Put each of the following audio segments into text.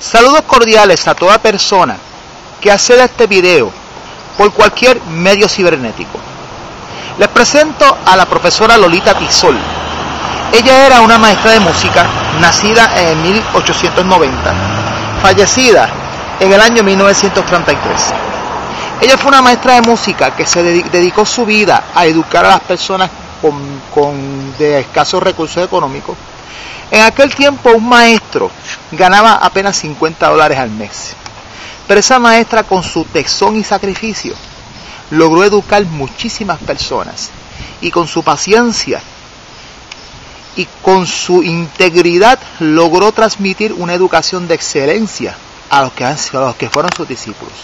Saludos cordiales a toda persona que acceda a este video por cualquier medio cibernético. Les presento a la profesora Lolita Tisol. Ella era una maestra de música, nacida en 1890, fallecida en el año 1933. Ella fue una maestra de música que se dedicó su vida a educar a las personas de escasos recursos económicos. En aquel tiempo un maestro ganaba apenas $50 al mes. Pero esa maestra, con su tesón y sacrificio, logró educar muchísimas personas, y con su paciencia y con su integridad logró transmitir una educación de excelencia a los que fueron sus discípulos.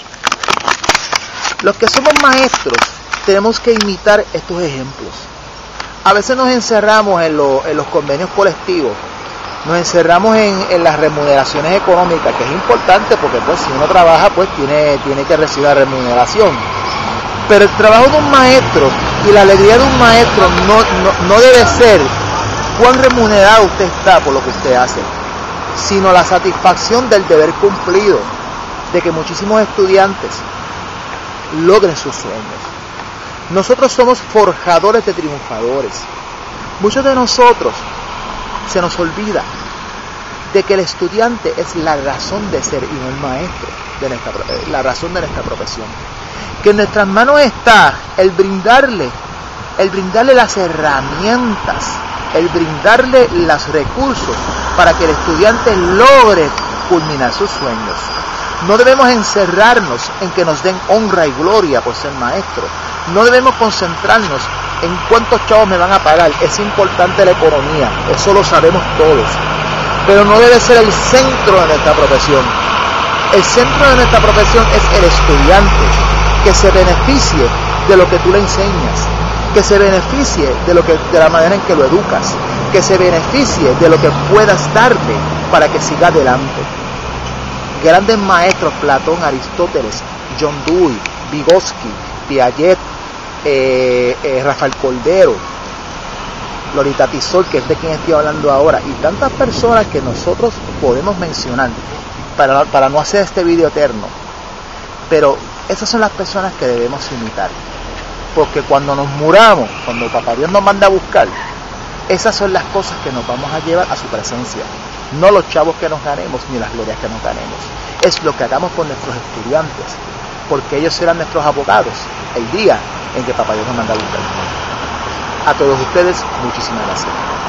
Los que somos maestros tenemos que imitar estos ejemplos. A veces nos encerramos en los convenios colectivos, nos encerramos en las remuneraciones económicas, que es importante porque pues si uno trabaja pues tiene que recibir la remuneración. Pero el trabajo de un maestro y la alegría de un maestro no debe ser cuán remunerado usted está por lo que usted hace, sino la satisfacción del deber cumplido, de que muchísimos estudiantes logren sus sueños. Nosotros somos forjadores de triunfadores. Muchos de nosotros se nos olvida de que el estudiante es la razón de ser y no el maestro, la razón de nuestra profesión. Que en nuestras manos está el brindarle las herramientas, el brindarle los recursos para que el estudiante logre culminar sus sueños. No debemos encerrarnos en que nos den honra y gloria por ser maestro. No debemos concentrarnos en cuántos chavos me van a pagar. Es importante la economía, eso lo sabemos todos. Pero no debe ser el centro de nuestra profesión. El centro de nuestra profesión es el estudiante, que se beneficie de lo que tú le enseñas, que se beneficie de la manera en que lo educas, que se beneficie de lo que puedas darle para que siga adelante. Grandes maestros, Platón, Aristóteles, John Dewey, Vygotsky, Piaget, Rafael Cordero, Lolita Tisol, que es de quien estoy hablando ahora, y tantas personas que nosotros podemos mencionar para no hacer este video eterno. Pero esas son las personas que debemos imitar, porque cuando nos muramos, cuando Papá Dios nos manda a buscar, esas son las cosas que nos vamos a llevar a su presencia. No los chavos que nos ganemos, ni las glorias que nos ganemos. Es lo que hagamos con nuestros estudiantes, porque ellos serán nuestros abogados el día en que Papá Dios nos manda a buscar. A todos ustedes, muchísimas gracias.